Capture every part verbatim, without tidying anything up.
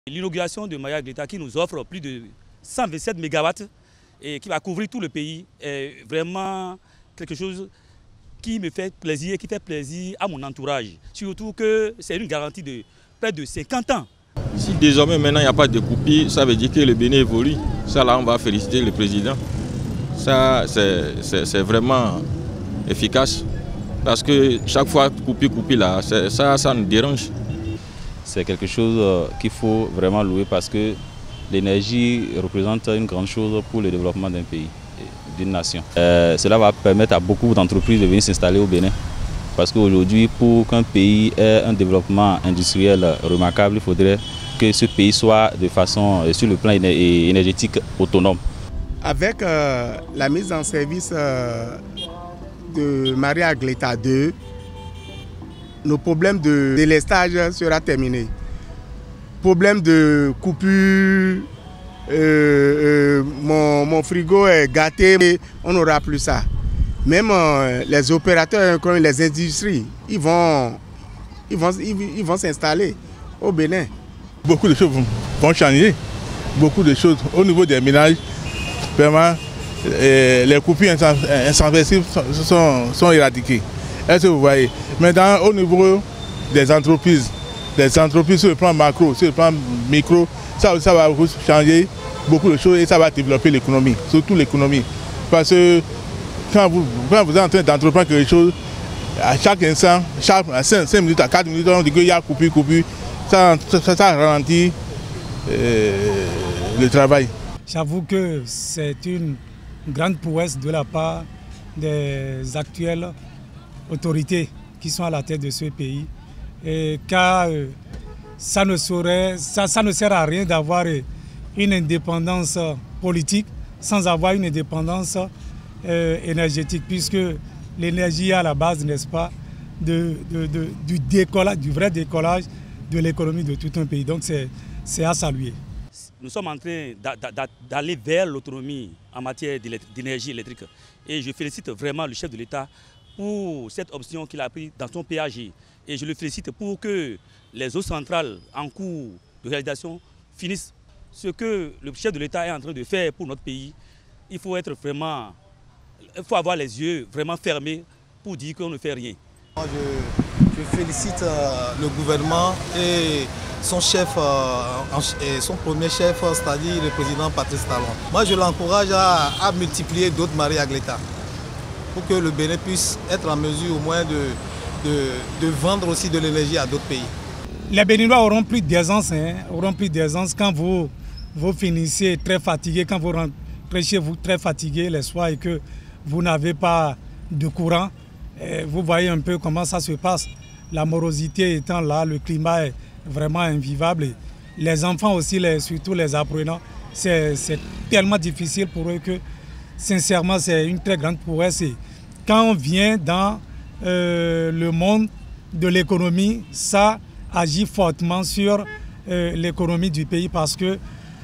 L'inauguration de Maria Agleta qui nous offre plus de cent vingt-sept mégawatts et qui va couvrir tout le pays est vraiment quelque chose qui me fait plaisir, qui fait plaisir à mon entourage. Surtout que c'est une garantie de près de cinquante ans. Si désormais maintenant il n'y a pas de coupure, ça veut dire que le Bénin évolue. Ça là on va féliciter le président. Ça c'est vraiment efficace parce que chaque fois coupure, coupure là, ça, ça nous dérange. C'est quelque chose qu'il faut vraiment louer parce que l'énergie représente une grande chose pour le développement d'un pays, d'une nation. Euh, cela va permettre à beaucoup d'entreprises de venir s'installer au Bénin. Parce qu'aujourd'hui, pour qu'un pays ait un développement industriel remarquable, il faudrait que ce pays soit de façon, sur le plan énergétique, autonome. Avec euh, la mise en service euh, de Maria Agleta deux, nos problèmes de délestage sera terminé. Problème de coupure, euh, euh, mon, mon frigo est gâté, on n'aura plus ça. Même euh, les opérateurs comme les industries, ils vont ils vont ils, ils vont s'installer au Bénin. Beaucoup de choses vont changer, beaucoup de choses au niveau des ménages. Vraiment, euh, les coupures insensibles sont, sont, sont éradiquées. Est-ce que vous voyez? Maintenant, au niveau des entreprises, des entreprises sur le plan macro, sur le plan micro, ça, ça va changer beaucoup de choses et ça va développer l'économie, surtout l'économie. Parce que quand vous, quand vous êtes en train d'entreprendre quelque chose, à chaque instant, chaque, à cinq minutes, à quatre minutes, on dit qu'il y a coupure, coupure, ça, ça, ça ralentit euh, le travail. J'avoue que c'est une grande prouesse de la part des actuelles autorités qui sont à la tête de ce pays, et car euh, ça, ne saurait, ça, ça ne sert à rien d'avoir une indépendance politique sans avoir une indépendance euh, énergétique, puisque l'énergie est à la base, n'est-ce pas, de, de, de, du décollage, du vrai décollage de l'économie de tout un pays. Donc c'est à saluer. Nous sommes en train d'aller vers l'autonomie en matière d'énergie électrique. Et je félicite vraiment le chef de l'État pour cette option qu'il a prise dans son P A G. Et je le félicite pour que les eaux centrales en cours de réalisation finissent. Ce que le chef de l'État est en train de faire pour notre pays, il faut être vraiment, il faut avoir les yeux vraiment fermés pour dire qu'on ne fait rien. Je, je félicite euh, le gouvernement et son chef, euh, et son premier chef, c'est-à-dire le président Patrice Talon. Moi, je l'encourage à, à multiplier d'autres Maria Agleta pour que le Bénin puisse être en mesure au moins de, de, de vendre aussi de l'énergie à d'autres pays. Les Béninois auront plus d'aisance, hein, auront plus d'aisance quand vous, vous finissez très fatigué, quand vous rentrez chez vous très fatigué les soirs et que vous n'avez pas de courant. Et vous voyez un peu comment ça se passe. La morosité étant là, le climat est vraiment invivable. Et les enfants aussi, les, surtout les apprenants, c'est tellement difficile pour eux que sincèrement c'est une très grande prouesse. Et quand on vient dans euh, le monde de l'économie, ça agit fortement sur euh, l'économie du pays parce que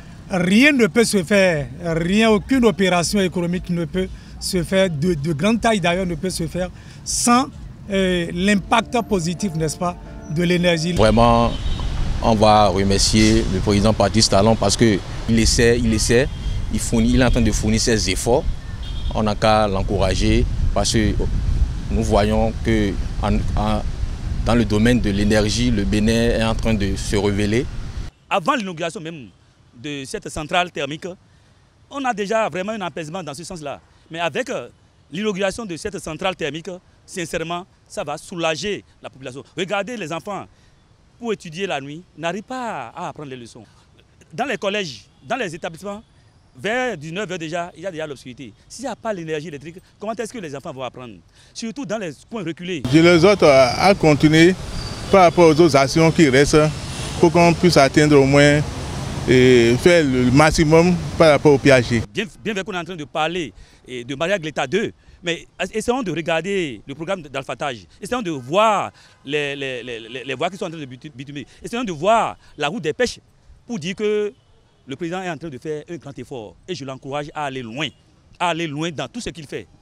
rien ne peut se faire, rien, aucune opération économique ne peut se faire, de, de grande taille d'ailleurs ne peut se faire sans euh, l'impact positif, n'est-ce pas, de l'énergie. Vraiment, on va remercier le président Patrice Talon parce qu'il essaie, il essaie, il, fournit, il est en train de fournir ses efforts. On n'a qu'à l'encourager parce que nous voyons que en, en, dans le domaine de l'énergie, le Bénin est en train de se révéler. Avant l'inauguration même de cette centrale thermique, on a déjà vraiment un apaisement dans ce sens-là. Mais avec l'inauguration de cette centrale thermique, sincèrement, ça va soulager la population. Regardez les enfants, pour étudier la nuit, n'arrivent pas à apprendre les leçons. Dans les collèges, dans les établissements, vers dix-neuf heures déjà, il y a déjà l'obscurité. S'il n'y a pas l'énergie électrique, comment est-ce que les enfants vont apprendre? Surtout dans les coins reculés. Je les exhorte à continuer par rapport aux autres actions qui restent pour qu'on puisse atteindre au moins et faire le maximum par rapport au P A G. Bien, bien vrai qu'on est en train de parler de Maria Agleta deux, mais essayons de regarder le programme d'alphatage, essayons de voir les, les, les, les voies qui sont en train de bitumer, essayons de voir la route des pêches pour dire que le président est en train de faire un grand effort et je l'encourage à aller loin, à aller loin dans tout ce qu'il fait.